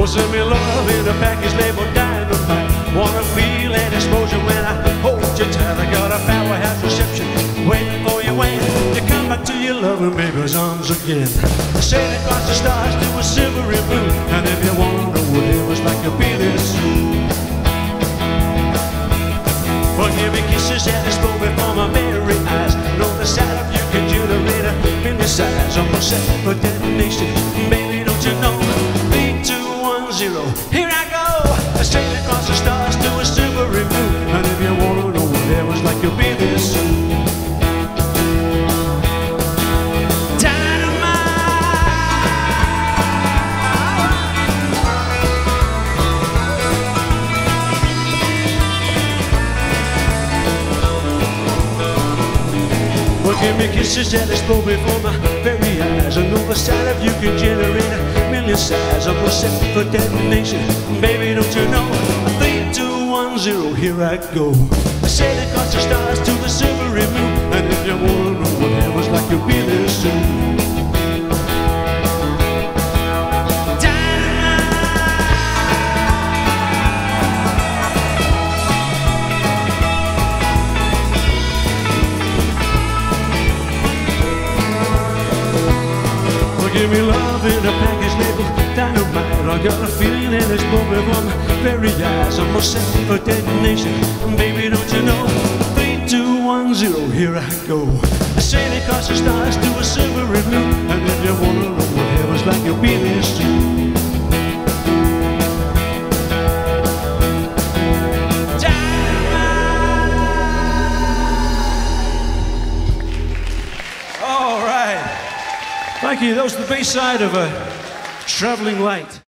send me love in a package labeled Dynamite. Wanna feel an explosion when I hold you tight. I got a powerhouse reception waiting for you when you come back to your loving baby's arms again. Sail across the stars to a silvery moon, and if you wanna know what it was like to be there soon, well, give me kisses and explode before my very eyes. Know the sight of you can generate a million sighs. I'm set for detonation, baby, don't you know? 3, 2, 1, 0, here I go. I sail across the stars to a silvery moon, and if you wanna know what it was like to be there soon, give me kisses that explode before my very eyes. I know the sight of you can generate a million sighs. I'm set for detonation, baby, don't you know? 3, 2, 1, 0, here I go. I sail across the stars to the silvery moon, and if you wanna know what it was like to be there soon, give me love in a package labeled Dynamite. I got a feeling and it's blowing before my very eyes. I'm set for detonation, baby, don't you know? 3, 2, 1, 0, here I go. I sail across the stars to a silvery moon, and if you wanna know what it was like, you'll be there soon. Thank you. That was the B-side of a Traveling Light.